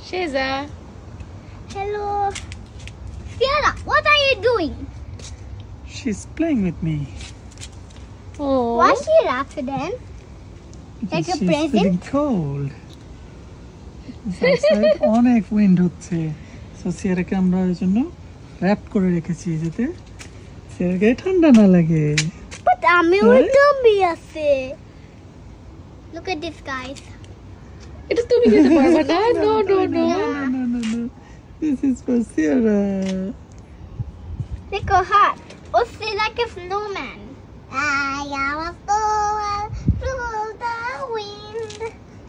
Sheza. Hello. Fiona, what are you doing? She's playing with me. Oh. Why is she wrapped then? Like a She's present? feeling cold. Outside অনেক wind হচ্ছে। So সিয়ারাকে আমরা ওই জন্য wrap করে রেখেছি যাতে সিয়ারাকে ঠান্ডা না লাগে। But আমি উল্টো আছে। Look at this, guys. এটা তুমি খেতে পারবে না। No. No. This is for Sierra. Look how hot. Oh, see, like a snowman. I am a snowman through the wind.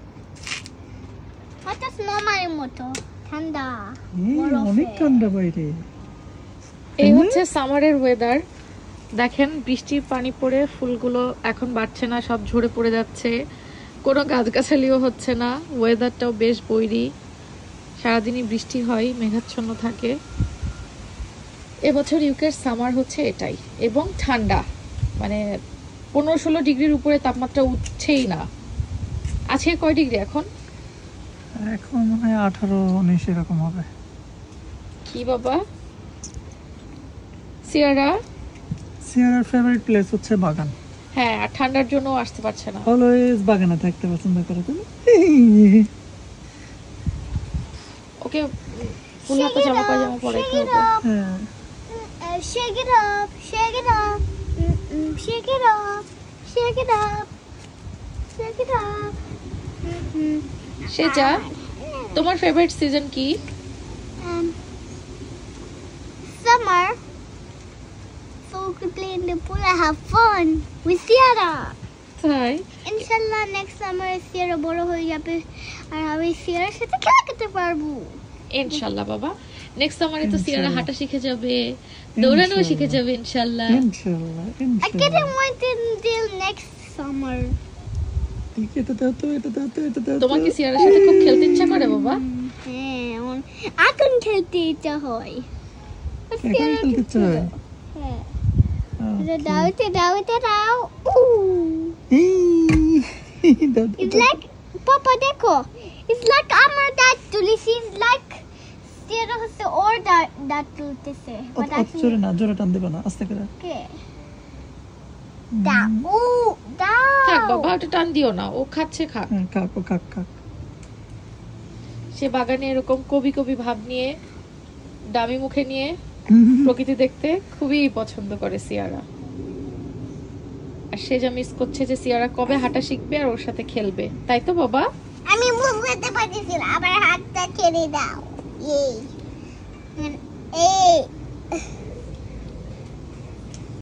What a snowman moto. Thanda. অনেক ঠান্ডা বাইরে। এই হচ্ছে সামারের ওয়েদার। দেখেন বৃষ্টির পানি পড়ে ফুলগুলো এখন বাড়ছে না, সব ঝরে পড়ে যাচ্ছে। কোনো গাছগাছালিও হচ্ছে না, ওয়েদারটাও বেশ বৈরী। সারাদিনই বৃষ্টি হয়, মেঘাচ্ছন্ন থাকে। এবছর ইউকের সামার হচ্ছে এটাই, এবং ঠান্ডা, মানে 15-16 ডিগ্রির উপরে তাপমাত্রা উঠছেই না। আজকে কয় ডিগ্রি এখন? এখন মনে হয় 18-19 এরকম হবে। কি বাবা? সিয়ারার ফেভারিট প্লেস হচ্ছে বাগান। হ্যাঁ, আর ঠান্ডার জন্য আসতে পারছে না। অলওয়েজ বাগানে থাকতে পছন্দ করে তুমি। ওকে ফুল হাতা জামা পায়জামা পরাইতে হবে। হ্যাঁ। Shake it up, shake it up, shake it up, shake it up, shake it up. Seja, তোমার ফেভারিট সিজন কি? Summer. So we can play in the pool and have fun with Sierra. তাই? Inshallah next summer Sierra বড় হয়ে যাবে আর আমি Sierraর সাথে খেলা করতে পারবো। ইনশাআল্লাহ বাবা। নেক্সট সামারে তো সিয়ারা হাঁটা শিখে যাবে, দৌড়ানো শিখে যাবে ইনশাআল্লাহ। ইনশাআল্লাহ। I can't wait until next summer. এটা দাও। তোমাকে সিয়ারার সাথে খুব খেলতে ইচ্ছা করে বাবা? হ্যাঁ, এখন খেলতে ইচ্ছা হয়। এখন খেলতে চাই। হ্যাঁ। Okay. দাও। It's like Papa Deco. It's like আমার দাঁত তুলিছি. It's like Sierra হচ্ছে ওর দাঁত তুলতেছে। জোরে না, জোরে টান দিবা না, আস্তে করে। Okay. দাও। থাক বাবা, ওটা টান দিও না, ও খাচ্ছে খাক। খাক। সে বাগানে এরকম কবি ভাব নিয়ে, দামি মুখে নিয়ে প্রকৃতি দেখতে খুবই পছন্দ করে সিয়ারা। আর সে যা মিস করছে যে সিয়ারা কবে হাঁটা শিখবে আর ওর সাথে খেলবে, তাই তো বাবা? আমি বুঝতে পারছি না, আমার হাতটা ছেড়ে দাও। এই